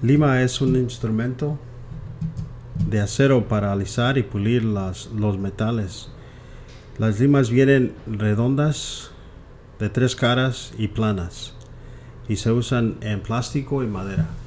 Lima es un instrumento de acero para alisar y pulir los metales. Las limas vienen redondas, de 3 caras y planas, y se usan en plástico y madera.